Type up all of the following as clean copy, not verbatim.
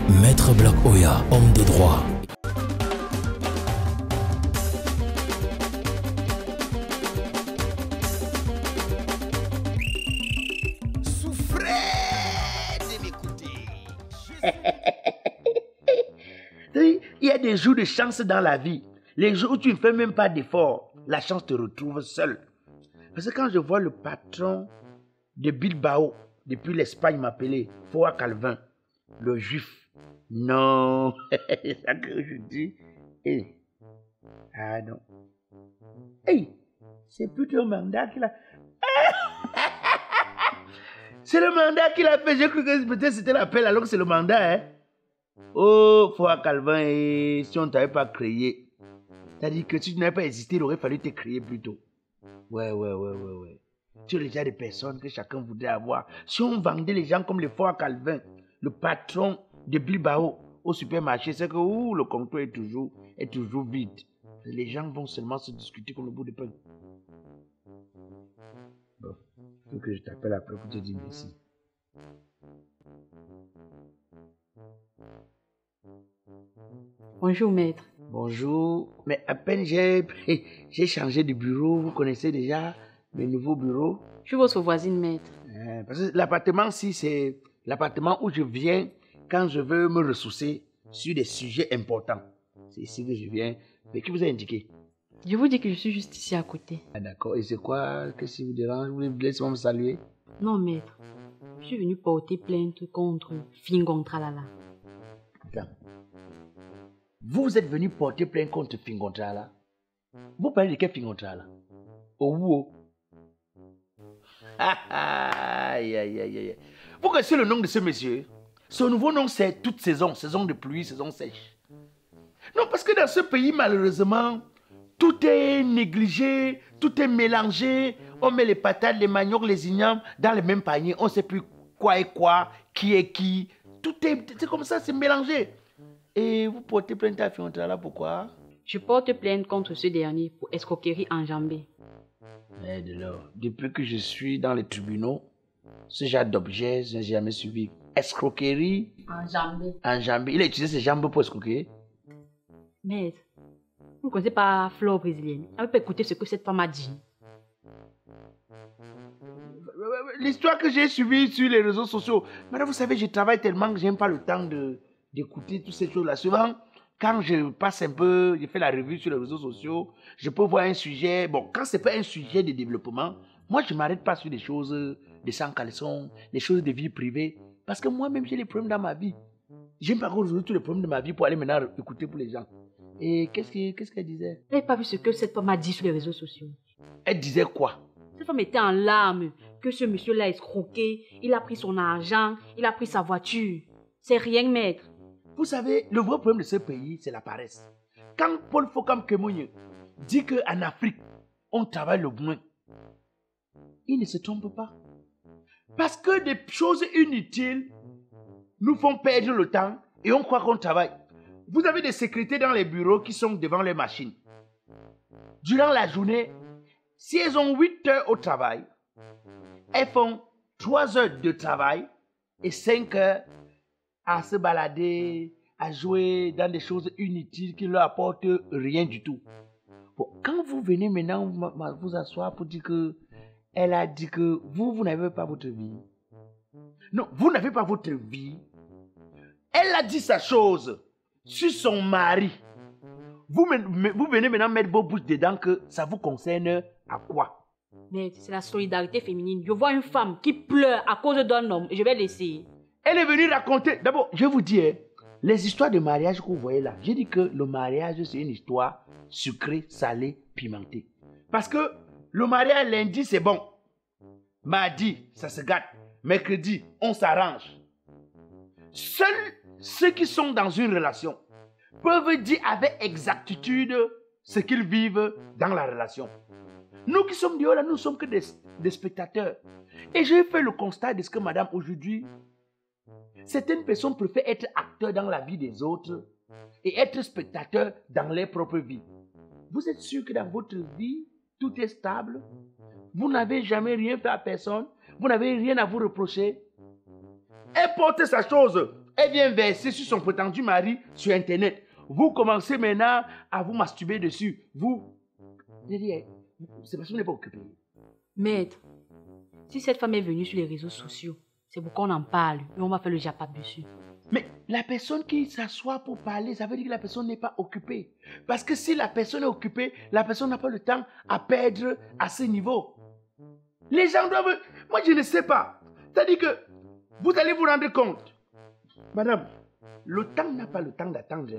Maître Black Oya, homme de droit. Souffrez de m'écouter. Il y a des jours de chance dans la vie. Les jours où tu ne fais même pas d'effort, la chance te retrouve seul. Parce que quand je vois le patron de Bilbao, depuis l'Espagne m'appeler Foa Calvin, le juif, non, c'est ça que je dis. Hey. Ah non. Hey, c'est plutôt le mandat qu'il a. C'est le mandat qu'il a fait. J'ai cru que peut-être c'était l'appel alors que c'est le mandat. Hein? Oh, Foa Calvin, et si on ne t'avait pas créé, c'est-à-dire que si tu n'avais pas hésité, il aurait fallu te créer plus tôt. Ouais. Tu as déjà des personnes que chacun voudrait avoir. Si on vendait les gens comme le Foa Calvin, le patron de Bilbao au supermarché, c'est que le comptoir est toujours vide. Les gens vont seulement se discuter comme le bout de pain. Bon, il faut que je t'appelle après pour te dire merci. Bonjour, maître. Bonjour. Mais à peine j'ai changé de bureau, vous connaissez déjà mes nouveaux bureaux. Je suis votre voisine, maître. Parce que l'appartement-ci, c'est l'appartement où je viens quand je veux me ressourcer sur des sujets importants. C'est ici que je viens. Mais qui vous a indiqué? Je vous dis que je suis juste ici à côté. Ah d'accord. Et c'est quoi? Qu'est-ce qui vous dérange? Vous voulez laisser me saluer? Non, maître. Je suis venu porter plainte contre Fingon Tralala. Attends. Vous êtes venu porter plainte contre Fingon Tralala? Vous parlez de quel Fingon Tralala? Oh. Aïe. Vous connaissez le nom de ce monsieur? Son nouveau nom, c'est toute saison. Saison de pluie, saison sèche. Non, parce que dans ce pays, malheureusement, tout est négligé, tout est mélangé. On met les patates, les maniocs, les ignames dans le même panier. On ne sait plus quoi est quoi, qui est qui. C'est comme ça, c'est mélangé. Et vous portez plainte à Fiontrala, pourquoi? Je porte plainte contre ce dernier pour escroquerie enjambée. Mais depuis que je suis dans les tribunaux, ce genre d'objet, je n'ai jamais suivi. Escroquerie enjambée. Il a utilisé ses jambes pour escroquer. Maître, vous ne connaissez pas Flore brésilienne. Elle peut écouter ce que cette femme a dit. L'histoire que j'ai suivie sur les réseaux sociaux. Madame, vous savez, je travaille tellement que je n'ai pas le temps d'écouter toutes ces choses-là. Souvent, quand je passe un peu, je fais la revue sur les réseaux sociaux, je peux voir un sujet. Bon, quand ce n'est pas un sujet de développement, moi, je ne m'arrête pas sur des choses de sans caleçon, des choses de vie privée. Parce que moi-même, j'ai des problèmes dans ma vie. Je n'aime pas résoudre tous les problèmes de ma vie pour aller maintenant écouter pour les gens. Et qu'est-ce qu'elle disait? Elle n'a pas vu ce que cette femme a dit sur les réseaux sociaux. Elle disait quoi? Cette femme était en larmes que ce monsieur l'a escroqué, il a pris son argent, il a pris sa voiture. C'est rien, maître. Vous savez, le vrai problème de ce pays, c'est la paresse. Quand Paul Fokam Kemogne dit qu'en Afrique, on travaille le moins, il ne se trompe pas. Parce que des choses inutiles nous font perdre le temps et on croit qu'on travaille. Vous avez des secrétaires dans les bureaux qui sont devant les machines. Durant la journée, si elles ont 8 heures au travail, elles font 3 heures de travail et 5 heures à se balader, à jouer dans des choses inutiles qui ne leur apportent rien du tout. Bon, quand vous venez maintenant vous asseoir pour dire que elle a dit que vous n'avez pas votre vie. Non, vous n'avez pas votre vie. Elle a dit sa chose sur son mari. Vous venez maintenant mettre vos bouches dedans que ça vous concerne à quoi? Mais c'est la solidarité féminine. Je vois une femme qui pleure à cause d'un homme et je vais laisser. Elle est venue raconter. D'abord, je vais vous dire, les histoires de mariage que vous voyez là, j'ai dit que le mariage, c'est une histoire sucrée, salée, pimentée. Parce que le mariage lundi, c'est bon. Mardi, ça se gâte. Mercredi, on s'arrange. Seuls ceux qui sont dans une relation peuvent dire avec exactitude ce qu'ils vivent dans la relation. Nous qui sommes dehors là, nous ne sommes que des spectateurs. Et j'ai fait le constat de ce que madame aujourd'hui, certaines personnes préfèrent être acteurs dans la vie des autres et être spectateurs dans leur propre vie. Vous êtes sûr que dans votre vie, tout est stable? Vous n'avez jamais rien fait à personne? Vous n'avez rien à vous reprocher? Elle porte sa chose. Elle vient verser sur son prétendu mari sur Internet. Vous commencez maintenant à vous masturber dessus. Vous... J'ai dit, c'est parce que vous n'êtes pas occupé. Maître, si cette femme est venue sur les réseaux sociaux, c'est pour qu'on en parle et on va faire le japap dessus. Mais la personne qui s'assoit pour parler, ça veut dire que la personne n'est pas occupée. Parce que si la personne est occupée, la personne n'a pas le temps à perdre à ce niveau. Les gens doivent... Moi, je ne sais pas. C'est-à-dire que vous allez vous rendre compte. Madame, le temps n'a pas le temps d'attendre.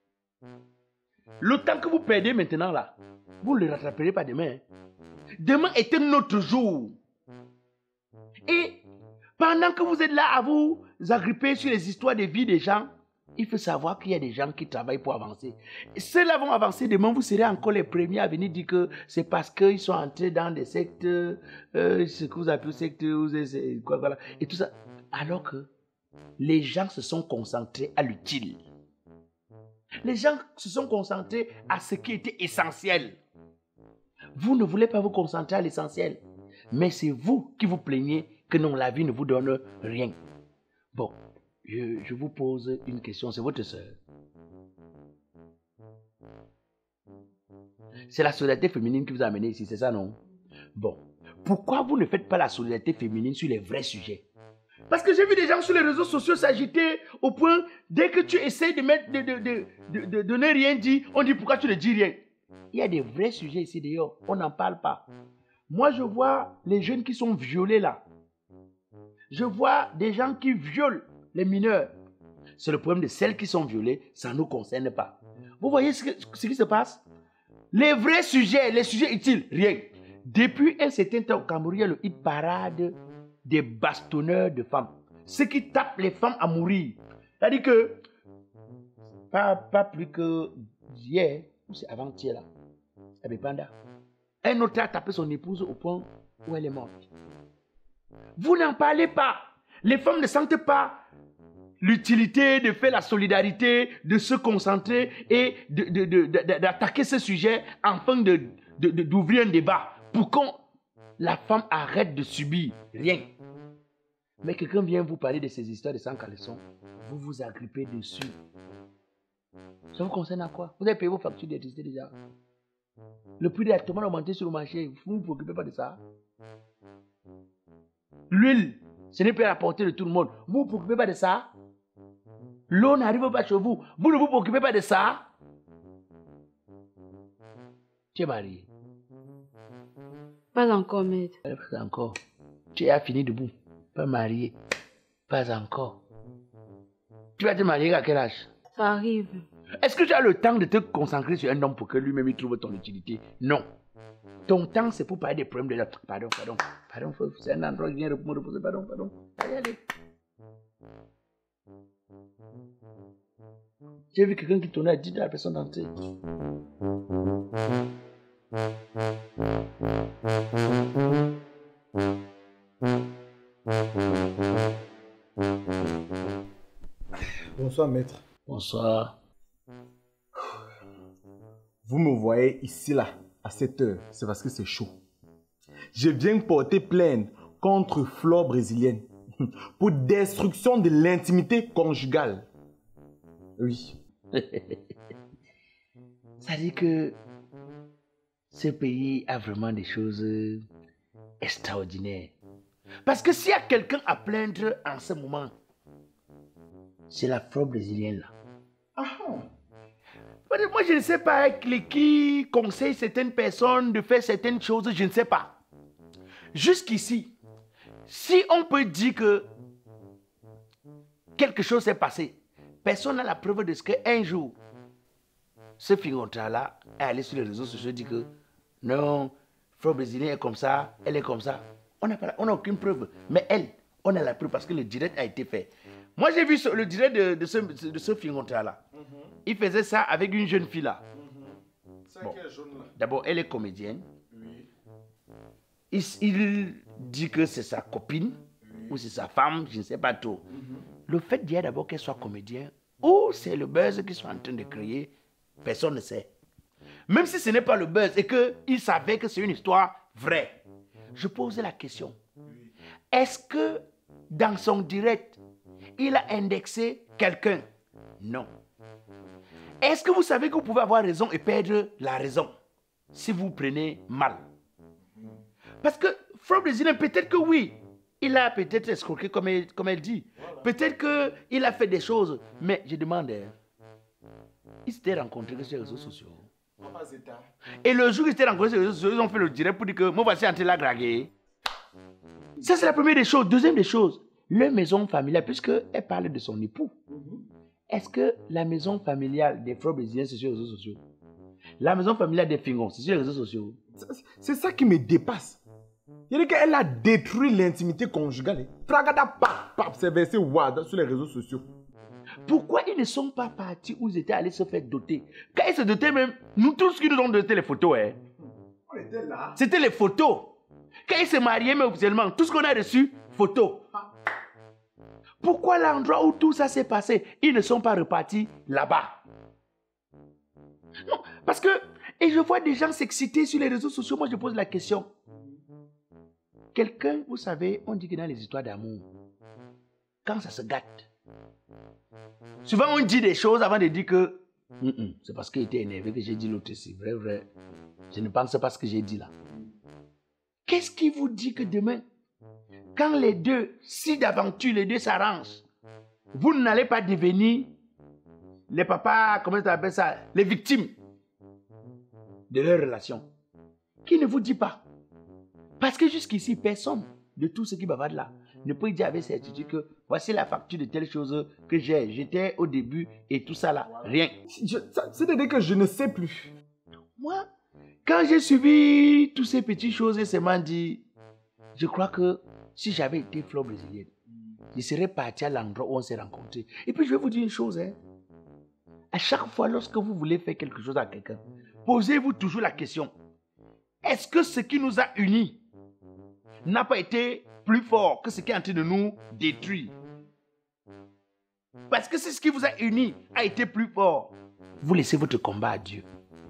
Le temps que vous perdez maintenant là, vous ne le rattraperez pas demain. Demain est un autre jour. Et pendant que vous êtes là à vous agripper sur les histoires de vie des gens, il faut savoir qu'il y a des gens qui travaillent pour avancer. Ceux-là vont avancer demain, vous serez encore les premiers à venir dire que c'est parce qu'ils sont entrés dans des sectes, ce que vous appelez sectes, quoi, et tout ça. Alors que les gens se sont concentrés à l'utile. Les gens se sont concentrés à ce qui était essentiel. Vous ne voulez pas vous concentrer à l'essentiel. Mais c'est vous qui vous plaignez que non, la vie ne vous donne rien. Bon, je vous pose une question, c'est votre soeur. C'est la solidarité féminine qui vous a amené ici, c'est ça, non? Bon, pourquoi vous ne faites pas la solidarité féminine sur les vrais sujets? Parce que j'ai vu des gens sur les réseaux sociaux s'agiter au point, dès que tu essaies de ne rien dire, on dit pourquoi tu ne dis rien. Il y a des vrais sujets ici d'ailleurs, on n'en parle pas. Moi, je vois les jeunes qui sont violés là. Je vois des gens qui violent les mineurs. C'est le problème de celles qui sont violées, ça ne nous concerne pas. Vous voyez ce qui se passe? Les vrais sujets, les sujets utiles, rien. Depuis un certain temps au Cameroun, il y a le hit parade des bastonneurs de femmes. Ceux qui tapent les femmes à mourir. C'est-à-dire que, pas plus que hier, ou c'est avant-hier là, à Bépanda, un autre a tapé son épouse au point où elle est morte. Vous n'en parlez pas. Les femmes ne sentent pas l'utilité de faire la solidarité, de se concentrer et d'attaquer ce sujet afin d'ouvrir un débat pour que la femme arrête de subir rien. Mais quelqu'un vient vous parler de ces histoires de sans caleçon, vous vous agrippez dessus. Ça vous concerne à quoi? Vous avez payé vos factures d'électricité déjà. Le prix de la tomate a augmenté sur le marché, vous ne vous préoccupez pas de ça. L'huile, ce n'est pas à la portée de tout le monde. Vous ne vous préoccupez pas de ça. L'eau n'arrive pas chez vous. Vous ne vous préoccupez pas de ça. Tu es marié? Pas encore, maître. Pas encore. Tu as fini debout. Pas marié. Pas encore. Tu vas te marier à quel âge? Ça arrive. Est-ce que tu as le temps de te concentrer sur un homme pour que lui-même il trouve ton utilité? Non. Ton temps, c'est pour parler des problèmes de l'autre. Pardon, c'est un endroit qui vient me reposer. Pardon. Allez. J'ai vu quelqu'un qui tournait à 10 à la personne d'entrer. Bonsoir, maître. Bonsoir. Vous me voyez ici, là, à cette heure, c'est parce que c'est chaud. Je viens porter plainte contre Flore brésilienne pour destruction de l'intimité conjugale. Oui. Ça dit que ce pays a vraiment des choses extraordinaires. Parce que s'il y a quelqu'un à plaindre en ce moment, c'est la Flore brésilienne là. Moi, je ne sais pas qui conseille certaines personnes de faire certaines choses, je ne sais pas. Jusqu'ici, si on peut dire que quelque chose s'est passé, personne n'a la preuve de ce qu'un jour, ce Fingontra-là est allé sur les réseaux sociaux et dit que non, Flore brésilienne est comme ça, elle est comme ça. On n'a aucune preuve. Mais elle, on a la preuve parce que le direct a été fait. Moi, j'ai vu le direct de ce Fingontra-là. Il faisait ça avec une jeune fille là. Bon. D'abord, elle est comédienne. Oui. Il dit que c'est sa copine ou c'est sa femme, je ne sais pas trop. Le fait d'y d'abord qu'elle soit comédienne ou c'est le buzz qu'ils sont en train de créer, personne ne sait. Même si ce n'est pas le buzz et qu'il savait que c'est une histoire vraie. Je pose la question. Est-ce que dans son direct, il a indexé quelqu'un. Non. Est-ce que vous savez que vous pouvez avoir raison et perdre la raison si vous prenez mal? Parce que Frère Brésilien, peut-être que oui, il a peut-être escroqué comme elle dit. Peut-être qu'il a fait des choses. Mais je demande, ils s'étaient rencontrés sur les réseaux sociaux. Et le jour où ils s'étaient rencontrés sur les réseaux sociaux, ils ont fait le direct pour dire que moi voici en train de la draguer. Ça, c'est la première des choses. Deuxième des choses, leur maison familiale, puisqu'elle parle de son époux. Est-ce que la maison familiale des Frères Brésiliens, c'est sur les réseaux sociaux? La maison familiale des Fingons, c'est sur les réseaux sociaux? C'est ça qui me dépasse. Il dit qu'elle a détruit l'intimité conjugale. Fragada, pap, pap, c'est versé sur les réseaux sociaux. Pourquoi ils ne sont pas partis où ils étaient allés se faire doter? Quand ils se dotaient même, nous tous qui nous ont doté les photos, On était là. c'était les photos. Quand ils se mariaient, mais officiellement, tout ce qu'on a reçu, photos. Pourquoi l'endroit où tout ça s'est passé, ils ne sont pas repartis là-bas? Non, parce que, et je vois des gens s'exciter sur les réseaux sociaux, moi je pose la question. Quelqu'un, vous savez, on dit que dans les histoires d'amour, quand ça se gâte, souvent on dit des choses avant de dire que c'est parce qu'il était énervé que j'ai dit l'autre, c'est vrai, je ne pense pas ce que j'ai dit là. Qu'est-ce qui vous dit que demain, quand les deux, si d'aventure les deux s'arrangent, vous n'allez pas devenir les papas, comment tu appelles ça, les victimes de leur relation? Qui ne vous dit pas? Parce que jusqu'ici, personne de tout ce qui bavarde là ne peut dire avec certitude que voici la facture de telle chose que j'ai. J'étais au début et tout ça là, rien. C'est-à-dire que je ne sais plus. Moi, quand j'ai suivi toutes ces petites choses et seulement dit, je crois que si j'avais été Flore brésilienne, je serais parti à l'endroit où on s'est rencontrés. Et puis je vais vous dire une chose, à chaque fois lorsque vous voulez faire quelque chose à quelqu'un, posez-vous toujours la question, est-ce que ce qui nous a unis n'a pas été plus fort que ce qui est en train de nous détruire? Parce que c'est ce qui vous a unis a été plus fort. Vous laissez votre combat à Dieu.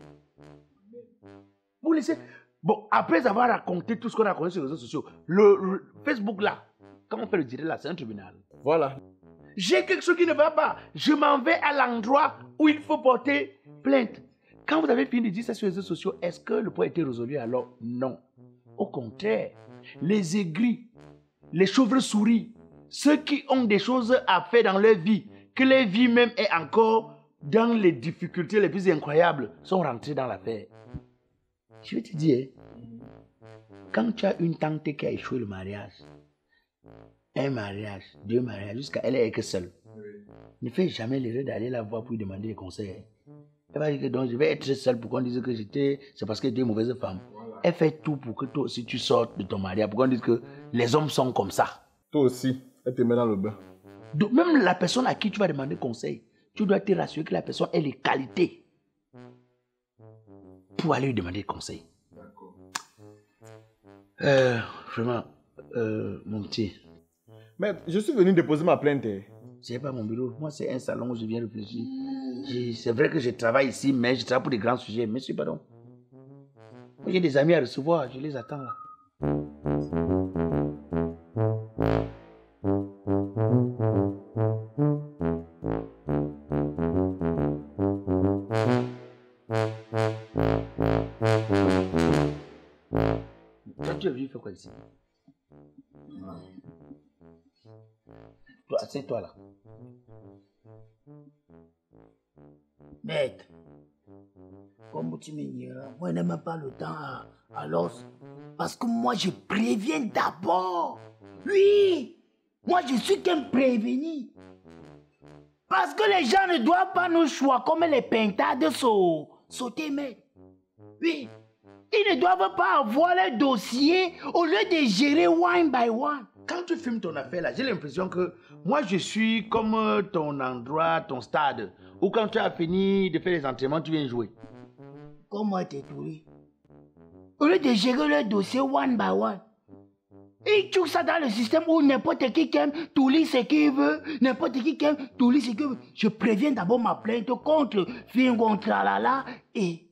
Vous laissez... Bon, après avoir raconté tout ce qu'on a raconté sur les réseaux sociaux, le Facebook là, quand on fait le direct là, c'est un tribunal. Voilà. J'ai quelque chose qui ne va pas. Je m'en vais à l'endroit où il faut porter plainte. Quand vous avez fini de dire ça sur les réseaux sociaux, est-ce que le point a été résolu? Alors, non. Au contraire, les aigris, les chauves-souris, ceux qui ont des choses à faire dans leur vie, que leur vie même est encore dans les difficultés les plus incroyables, sont rentrés dans l'affaire. Je vais te dire, quand tu as une tante qui a échoué le mariage, un mariage, deux mariages, jusqu'à elle est que seule, ne fais jamais l'erreur d'aller la voir pour lui demander des conseils. Elle va dire que donc je vais être seule pour qu'on dise que c'est parce que j'étais une mauvaise femme. Voilà. Elle fait tout pour que toi aussi tu sortes de ton mariage, pour qu'on dise que les hommes sont comme ça. Toi aussi, elle te met dans le bain. Donc même la personne à qui tu vas demander conseil, tu dois te rassurer que la personne ait les qualités pour aller lui demander conseil. D'accord. Vraiment, mon petit. Mais je suis venu déposer ma plainte. C'est pas mon bureau. Moi, c'est un salon où je viens réfléchir. C'est vrai que je travaille ici, mais je travaille pour des grands sujets. Monsieur, pardon. J'ai des amis à recevoir. Je les attends là. Toi, tu es venu faire quoi ici? Toi, assieds-toi là. Maître, comme tu me diras, moi je n'aime pas le temps à l'os. Parce que moi je préviens d'abord. Oui, moi je suis qu'un prévenu. Parce que les gens ne doivent pas nous choisir comme les pintades sauter, maître. Oui, ils ne doivent pas avoir les dossiers au lieu de gérer one by one. Quand tu filmes ton affaire là, j'ai l'impression que moi je suis comme ton endroit, ton stade, où quand tu as fini de faire les entraînements, tu viens jouer. Comment t'es touré? Au lieu de gérer le dossier one by one. Et tout ça dans le système où n'importe qui aime tout lit ce qu'il veut, n'importe qui aime tout lit ce qu'il veut. Je préviens d'abord ma plainte contre Fingon Tralala et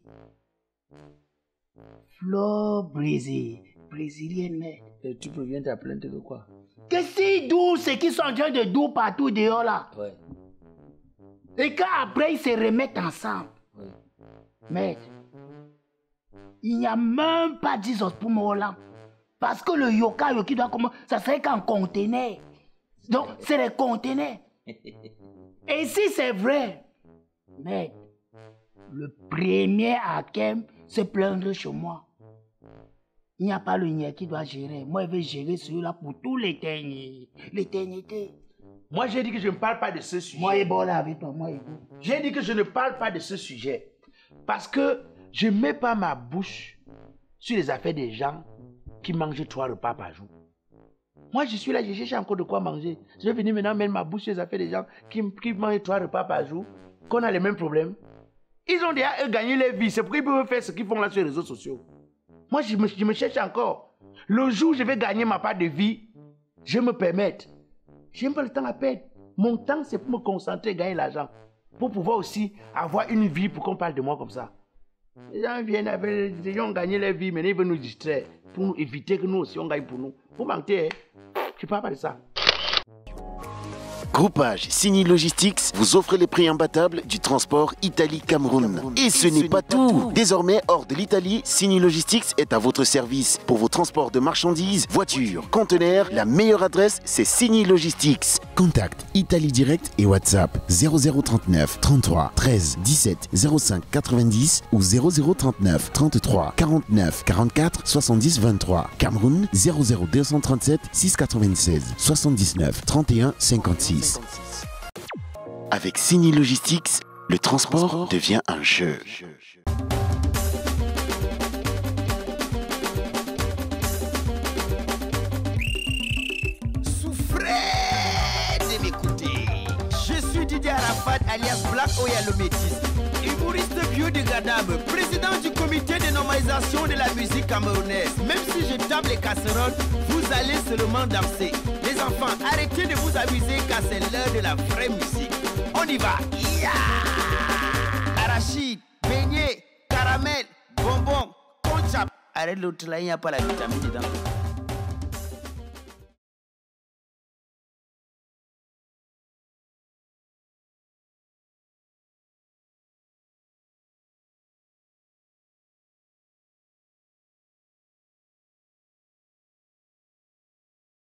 Flore brésilienne, mais. Et tu préviens ta plainte de quoi? Que s'ils douent ce qu'ils sont en train de douer partout dehors là. Ouais. Et qu'après ils se remettent ensemble. Ouais. Maître, il n'y a même pas 10 os pour moi là. Parce que le yoka yoki doit comment, ça serait qu'en conteneur. Donc c'est les conteneurs. Et si c'est vrai, maître, le premier à se plaindre chez moi. Il n'y a pas le niais qui doit gérer. Moi, je vais gérer celui-là pour tout l'éternité. Moi, j'ai dit que je ne parle pas de ce sujet. Moi, je suis bon là avec toi. J'ai dit que je ne parle pas de ce sujet. Parce que je ne mets pas ma bouche sur les affaires des gens qui mangent 3 repas par jour. Moi, je suis là, je cherche encore de quoi manger. Je vais venir maintenant mettre ma bouche sur les affaires des gens qui mangent 3 repas par jour, qu'on a les mêmes problèmes. Ils ont déjà gagné leur vie. C'est pourquoi ils peuvent faire ce qu'ils font là sur les réseaux sociaux. Moi, je me cherche encore. Le jour où je vais gagner ma part de vie, je me permette. Je n'ai pas le temps à perdre. Mon temps, c'est pour me concentrer et gagner l'argent. Pour pouvoir aussi avoir une vie pour qu'on parle de moi comme ça. Les gens viennent avec, ils ont gagné leur vie, mais ils veulent nous distraire pour nous éviter que nous aussi on gagne pour nous. Pour mentir, je ne parle pas de ça. Groupage Signy Logistics vous offre les prix imbattables du transport Italie-Cameroun. Et ce n'est pas tout. Désormais, hors de l'Italie, Signy Logistics est à votre service. Pour vos transports de marchandises, voitures, conteneurs, la meilleure adresse, c'est Signy Logistics. Contact Italie Direct et WhatsApp 0039 33 13 17 05 90 ou 0039 33 49 44 70 23. Cameroun 00237 696 79 31 56. Avec Signy Logistics, le transport devient un jeu. Souffrez de m'écouter. Je suis Didier Arafat alias Black Oya le Métis, humoriste biodégradable, président du comité de normalisation de la musique camerounaise. Même si je tape les casseroles, vous allez seulement danser. Les enfants, arrêtez de vous amuser car c'est l'heure de la vraie musique. On y va. Arachide, beignet, caramel, bonbon, conchap. Arrête l'autre là, il n'y a pas la vitamine dedans.